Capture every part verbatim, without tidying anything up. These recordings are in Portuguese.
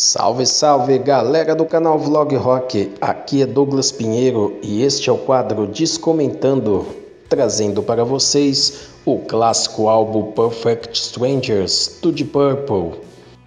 Salve, salve, galera do canal Vlog Rock, aqui é Douglas Pinheiro e este é o quadro Descomentando, trazendo para vocês o clássico álbum Perfect Strangers, do Deep Purple.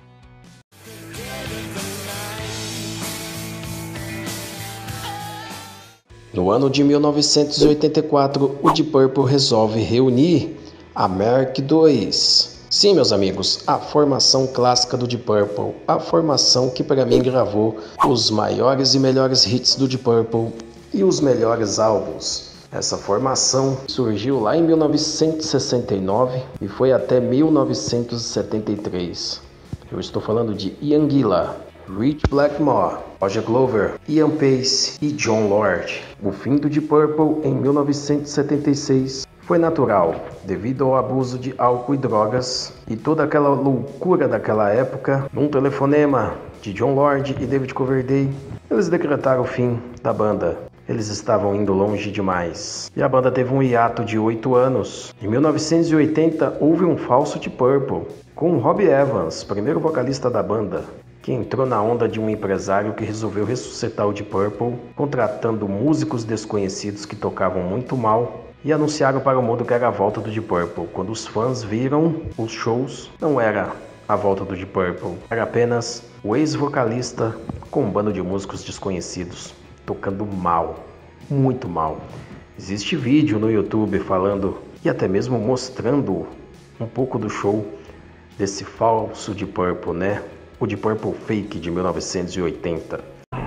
No ano de mil novecentos e oitenta e quatro, o Deep Purple resolve reunir a Mark dois. Sim, meus amigos, a formação clássica do Deep Purple, a formação que para mim gravou os maiores e melhores hits do Deep Purple e os melhores álbuns. Essa formação surgiu lá em mil novecentos e sessenta e nove e foi até mil novecentos e setenta e três. Eu estou falando de Ian Gillan, Rich Blackmore, Roger Glover, Ian Paice e Jon Lord. O fim do Deep Purple em mil novecentos e setenta e seis foi natural, devido ao abuso de álcool e drogas e toda aquela loucura daquela época. Num telefonema de Jon Lord e David Coverdale, eles decretaram o fim da banda. Eles estavam indo longe demais. E a banda teve um hiato de oito anos. Em mil novecentos e oitenta houve um falso Deep Purple, com Rob Evans, primeiro vocalista da banda, que entrou na onda de um empresário que resolveu ressuscitar o Deep Purple, contratando músicos desconhecidos que tocavam muito mal, e anunciaram para o mundo que era a volta do Deep Purple. Quando os fãs viram os shows, não era a volta do Deep Purple, era apenas o ex-vocalista com um bando de músicos desconhecidos, tocando mal, muito mal. Existe vídeo no YouTube falando e até mesmo mostrando um pouco do show desse falso Deep Purple, né? O Deep Purple fake de mil novecentos e oitenta.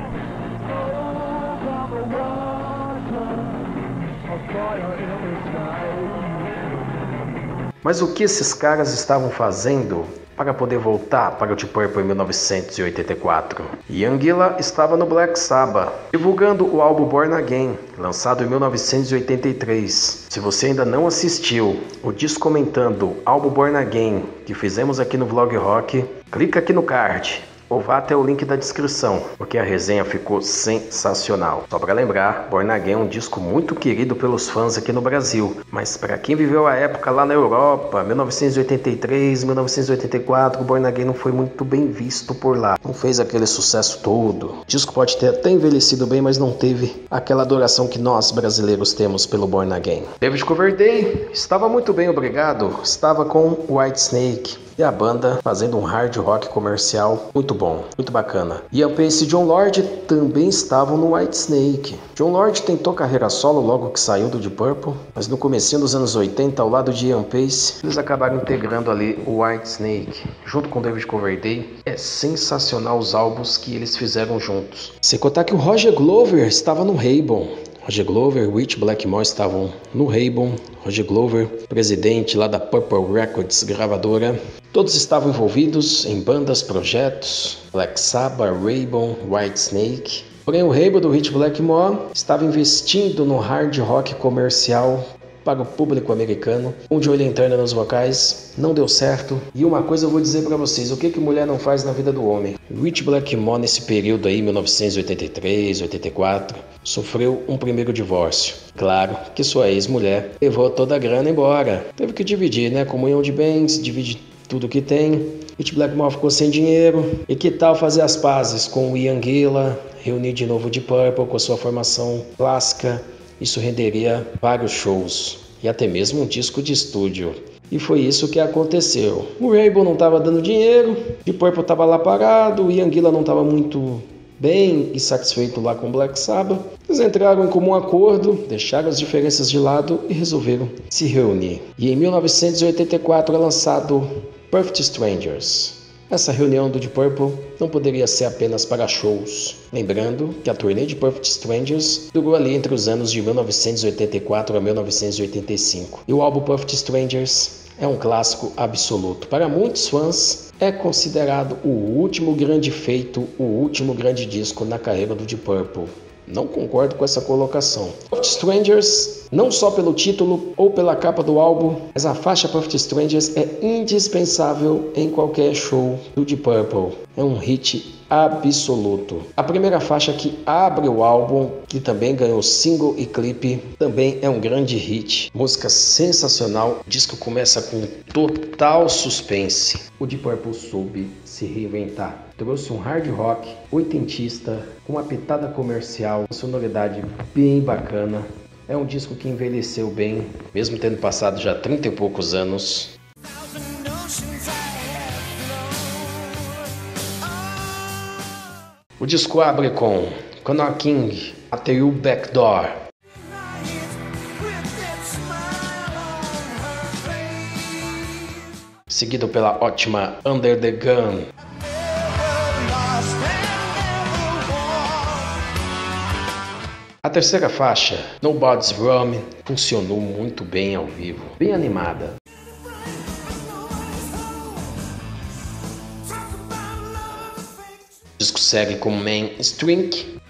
Mas o que esses caras estavam fazendo para poder voltar para o Deep Purple em mil novecentos e oitenta e quatro? Ian Gillan estava no Black Sabbath, divulgando o álbum Born Again, lançado em mil novecentos e oitenta e três. Se você ainda não assistiu o Descomentando álbum Born Again que fizemos aqui no Vlog Rock, clica aqui no card ou vá até o link da descrição, porque a resenha ficou sensacional. Só para lembrar, Born Again é um disco muito querido pelos fãs aqui no Brasil, mas para quem viveu a época lá na Europa, mil novecentos e oitenta e três, mil novecentos e oitenta e quatro, Born Again não foi muito bem visto por lá. Não fez aquele sucesso todo. O disco pode ter até envelhecido bem, mas não teve aquela adoração que nós brasileiros temos pelo Born Again. David Coverdale estava muito bem, obrigado. Estava com Whitesnake e a banda fazendo um hard rock comercial muito bom, muito bacana. Ian Paice e Jon Lord também estavam no Whitesnake. Jon Lord tentou carreira solo logo que saiu do Deep Purple, mas no comecinho dos anos oitenta, ao lado de Ian Paice, eles acabaram integrando ali o Whitesnake, junto com David Coverdale. É sensacional os álbuns que eles fizeram juntos. Sem contar que o Roger Glover estava no Raybon. Roger Glover e Rich Blackmore estavam no Raybon. Roger Glover, presidente lá da Purple Records, gravadora. Todos estavam envolvidos em bandas, projetos, Black Sabbath, Raybon, Whitesnake. Porém, o Raybon do Rich Blackmore estava investindo no hard rock comercial para o público americano, um de olho interno nos vocais, não deu certo. E uma coisa eu vou dizer para vocês, o que que mulher não faz na vida do homem? Rich Blackmore nesse período aí, mil novecentos e oitenta e três, oitenta e quatro, sofreu um primeiro divórcio. Claro que sua ex-mulher levou toda a grana embora, teve que dividir, né, comunhão de bens, divide tudo que tem. Rich Blackmore ficou sem dinheiro, e que tal fazer as pazes com o Ian Gillan, reunir de novo o Deep Purple com a sua formação clássica? Isso renderia vários shows e até mesmo um disco de estúdio. E foi isso que aconteceu. O Raybon não estava dando dinheiro, o Deep Purple estava lá parado, o Ian Gillan não estava muito bem e satisfeito lá com o Black Sabbath. Eles entraram em comum acordo, deixaram as diferenças de lado e resolveram se reunir. E em mil novecentos e oitenta e quatro é lançado Perfect Strangers. Essa reunião do Deep Purple não poderia ser apenas para shows. Lembrando que a turnê de Perfect Strangers durou ali entre os anos de mil novecentos e oitenta e quatro a mil novecentos e oitenta e cinco. E o álbum Perfect Strangers é um clássico absoluto. Para muitos fãs, é considerado o último grande feito, o último grande disco na carreira do Deep Purple. Não concordo com essa colocação. Perfect Strangers, não só pelo título ou pela capa do álbum, mas a faixa Perfect Strangers é indispensável em qualquer show do Deep Purple. É um hit absoluto. A primeira faixa que abre o álbum, que também ganhou single e clipe, também é um grande hit. Música sensacional. O disco começa com total suspense. O Deep Purple soube se se reinventar. Trouxe um hard rock oitentista, com uma pitada comercial, uma sonoridade bem bacana. É um disco que envelheceu bem, mesmo tendo passado já trinta e poucos anos. O disco abre com Conor King, After You Backdoor. Seguido pela ótima Under the Gun. A terceira faixa, Nobody's Home, funcionou muito bem ao vivo, bem animada. O disco segue com Main Street.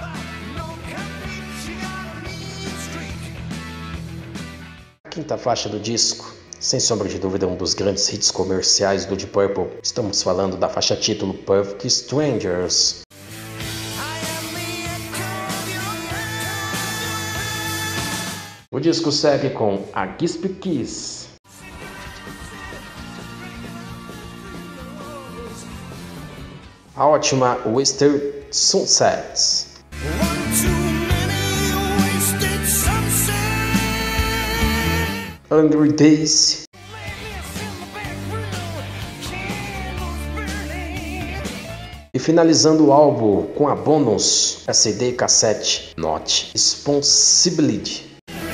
A quinta faixa do disco, sem sombra de dúvida, um dos grandes hits comerciais do Deep Purple. Estamos falando da faixa título Perfect Strangers. O disco segue com A Gisp Kiss. A ótima Wasted Sunsets. Hundred Days. E finalizando o álbum com a bônus C D e cassete Not Responsibility.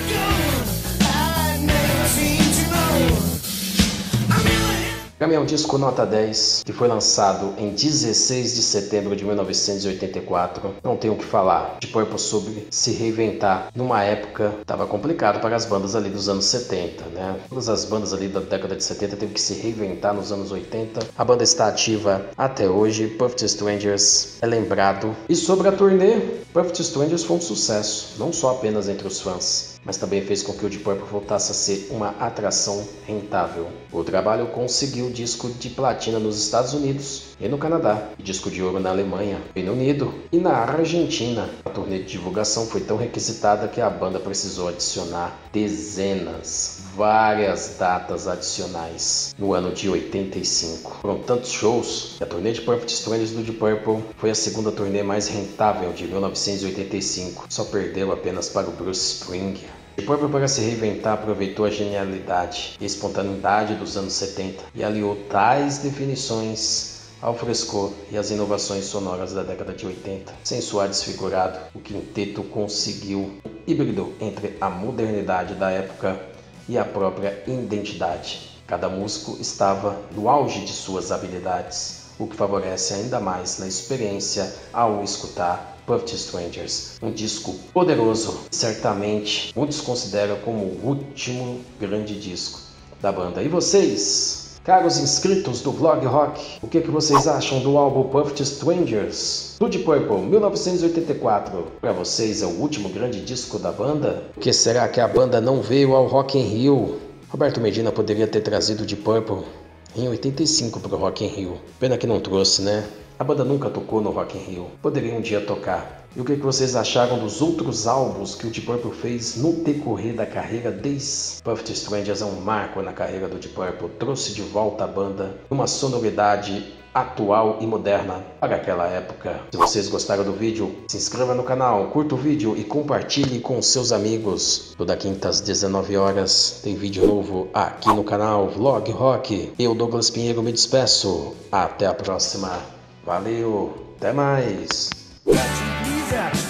Para mim é um disco nota dez, que foi lançado em dezesseis de setembro de mil novecentos e oitenta e quatro. Não tenho o que falar. Deep Purple soube se reinventar numa época que estava complicado para as bandas ali dos anos setenta, né? Todas as bandas ali da década de setenta teve que se reinventar nos anos oitenta. A banda está ativa até hoje. Perfect Strangers é lembrado. E sobre a turnê, Perfect Strangers foi um sucesso, não só apenas entre os fãs, mas também fez com que o Deep Purple voltasse a ser uma atração rentável. O trabalho conseguiu disco de platina nos Estados Unidos e no Canadá, e disco de ouro na Alemanha, Reino Unido e na Argentina. A turnê de divulgação foi tão requisitada que a banda precisou adicionar dezenas, várias datas adicionais no ano de oitenta e cinco. Foram tantos shows que a turnê de Perfect Strangers do Deep Purple foi a segunda turnê mais rentável de mil novecentos e oitenta e cinco, só perdeu apenas para o Bruce Springsteen. Deep Purple, para se reinventar, aproveitou a genialidade e a espontaneidade dos anos setenta e aliou tais definições ao frescor e às inovações sonoras da década de oitenta. Sem soar desfigurado, o quinteto conseguiu um híbrido entre a modernidade da época e a própria identidade. Cada músico estava no auge de suas habilidades, o que favorece ainda mais na experiência ao escutar Perfect Strangers, um disco poderoso, certamente muitos consideram como o último grande disco da banda. E vocês, caros inscritos do Vlog Rock, o que, que vocês acham do álbum Perfect Strangers do Deep Purple mil novecentos e oitenta e quatro? Para vocês é o último grande disco da banda? Por que será que a banda não veio ao Rock in Rio? Roberto Medina poderia ter trazido o Deep Purple em oitenta e cinco para o Rock in Rio. Pena que não trouxe, né? A banda nunca tocou no Rock in Rio. Poderia um dia tocar. E o que vocês acharam dos outros álbuns que o Deep Purple fez no decorrer da carreira desde Perfect Strangers? É um marco na carreira do Deep Purple. Trouxe de volta a banda numa sonoridade atual e moderna para aquela época. Se vocês gostaram do vídeo, se inscreva no canal, curta o vídeo e compartilhe com seus amigos. Toda quinta às dezenove horas tem vídeo novo aqui no canal Vlog Rock. Eu, Douglas Pinheiro, me despeço. Até a próxima. Valeu, até mais!